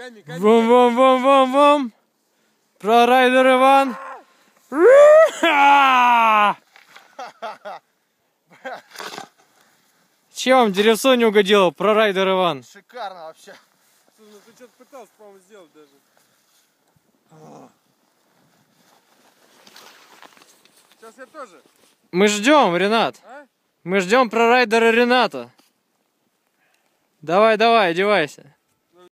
Вум-вум-вум-вум-вум. Прорайдер Иван. Чем вам деревцо не угодило, прорайдер Иван? Шикарно вообще. Слушай, ну ты что-то пытался, по-моему, сделать даже. Сейчас я тоже. Мы ждем, Ренат. А? Мы ждем прорайдера Рената. Давай, давай, одевайся.